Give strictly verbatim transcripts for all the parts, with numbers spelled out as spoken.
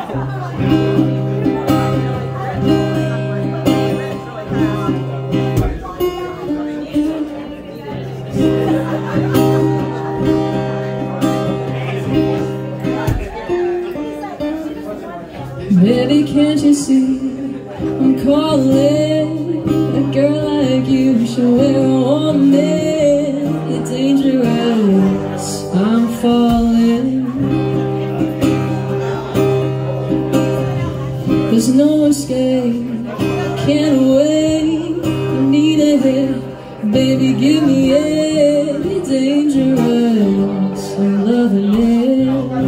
Baby, can't you see I'm calling? A girl like you should wear a warning. It's dangerous, I'm falling. There's no escape, can't wait. I need a hit, baby, give me it. It's dangerous, I'm loving it.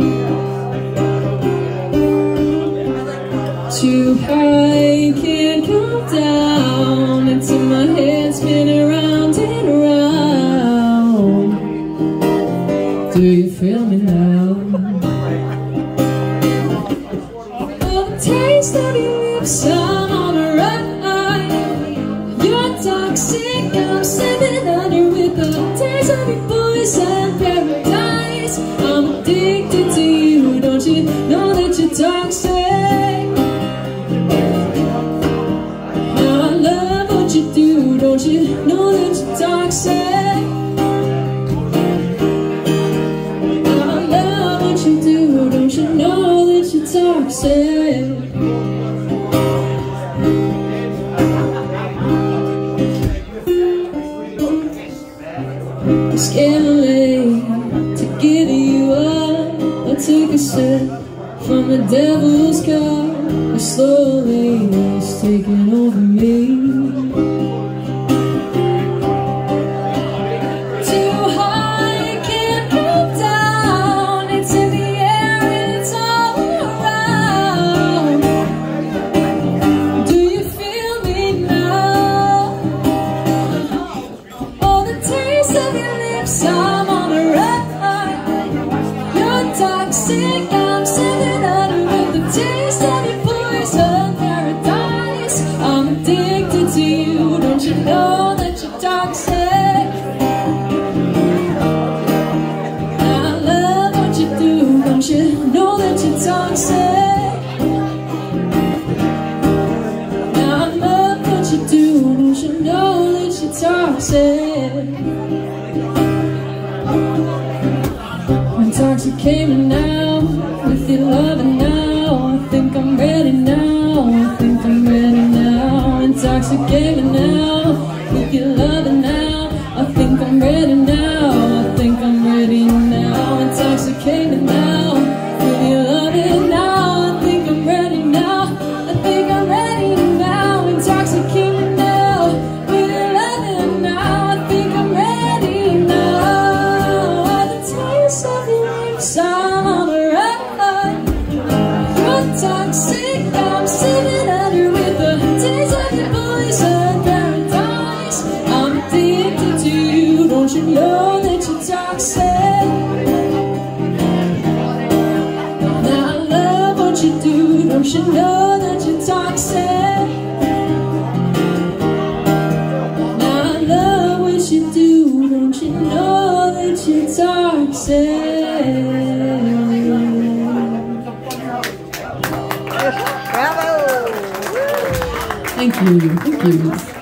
Too high, can't come down. Into my head, spinning round and round. Do you feel me now? Oh, the taste of your lips, I'm on a ride. You're toxic, I'm sitting under with the taste of your poison paradise. I'm addicted to you, don't you know that you're toxic? Don't you know that you're toxic? I love what you do. Don't you know that you're toxic? It's getting late to give you up. I took a sip from the devil's cup, but slowly it's taking over me. I'm on a ride. You're toxic, I'm sitting under with the taste of your poison paradise. I'm addicted to you, don't you know that you're toxic? I love what you do, don't you know that you're toxic? I love what you do, don't you know that you're toxic? Intoxicated now, with your loving now. I think I'm ready now, I think I'm ready now. Intoxicated now, with your loving now. I think I'm ready now, I think I'm ready now. Intoxicated now, with your loving now. I think I'm ready now, I think I'm ready now. Intoxicated now, with your loving now. I think I'm ready now. The taste of your I'm on a ride. You're toxic, I'm sitting under with the taste of your poison paradise. I'm addicted to you, don't you know that you're toxic? Now I love what you do, don't you know that you're toxic? Now I love what you do, don't you know that you're toxic? Bravo! Thank you, thank you.